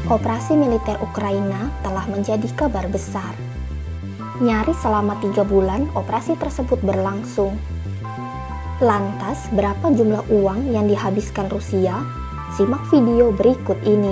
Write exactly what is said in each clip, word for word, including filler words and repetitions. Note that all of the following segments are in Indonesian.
Operasi militer Ukraina telah menjadi kabar besar. Nyaris selama tiga bulan operasi tersebut berlangsung. Lantas, berapa jumlah uang yang dihabiskan Rusia? Simak video berikut ini.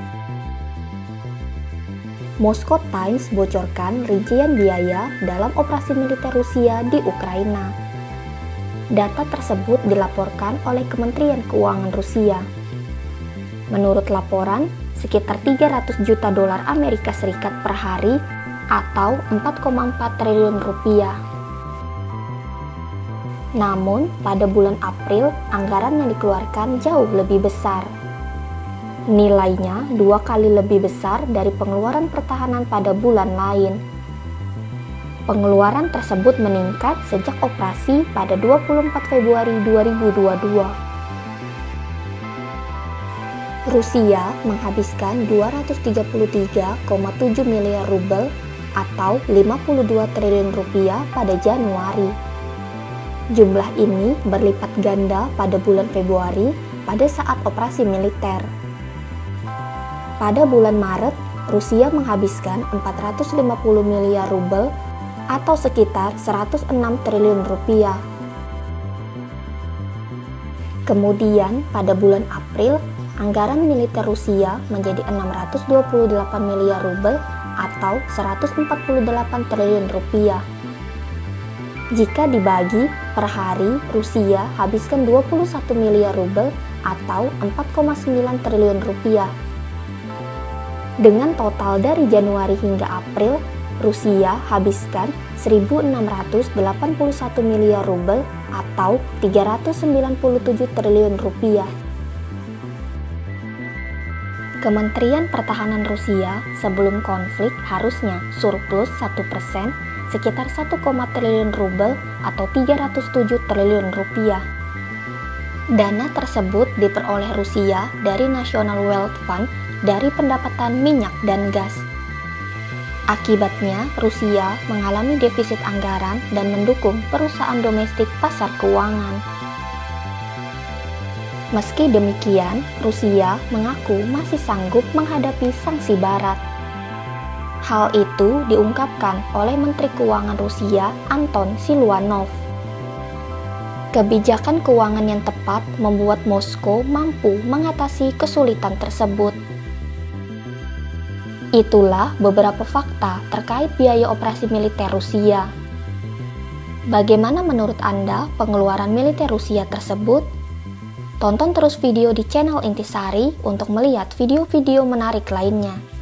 Moscow Times bocorkan rincian biaya dalam operasi militer Rusia di Ukraina. Data tersebut dilaporkan oleh Kementerian Keuangan Rusia. Menurut laporan, sekitar tiga ratus juta dolar Amerika Serikat per hari atau empat koma empat triliun rupiah. Namun, pada bulan April, anggaran yang dikeluarkan jauh lebih besar. Nilainya dua kali lebih besar dari pengeluaran pertahanan pada bulan lain. Pengeluaran tersebut meningkat sejak operasi pada dua puluh empat Februari dua ribu dua puluh dua. Rusia menghabiskan dua ratus tiga puluh tiga koma tujuh miliar rubel atau lima puluh dua triliun rupiah pada Januari. Jumlah ini berlipat ganda pada bulan Februari pada saat operasi militer. Pada bulan Maret, Rusia menghabiskan empat ratus lima puluh miliar rubel atau sekitar seratus enam triliun rupiah. Kemudian pada bulan April, anggaran militer Rusia menjadi enam ratus dua puluh delapan miliar rubel atau seratus empat puluh delapan triliun rupiah. Jika dibagi per hari, Rusia habiskan dua puluh satu miliar rubel atau empat koma sembilan triliun rupiah. Dengan total dari Januari hingga April, Rusia habiskan seribu enam ratus delapan puluh satu miliar rubel atau tiga ratus sembilan puluh tujuh triliun rupiah. Kementerian Pertahanan Rusia sebelum konflik harusnya surplus satu persen, sekitar satu koma empat triliun rubel atau tiga ratus tujuh triliun rupiah. Dana tersebut diperoleh Rusia dari National Wealth Fund dari pendapatan minyak dan gas. Akibatnya, Rusia mengalami defisit anggaran dan mendukung perusahaan domestik pasar keuangan. Meski demikian, Rusia mengaku masih sanggup menghadapi sanksi Barat. Hal itu diungkapkan oleh Menteri Keuangan Rusia, Anton Siluanov. Kebijakan keuangan yang tepat membuat Moskow mampu mengatasi kesulitan tersebut. Itulah beberapa fakta terkait biaya operasi militer Rusia. Bagaimana menurut Anda pengeluaran militer Rusia tersebut? Tonton terus video di channel Intisari untuk melihat video-video menarik lainnya.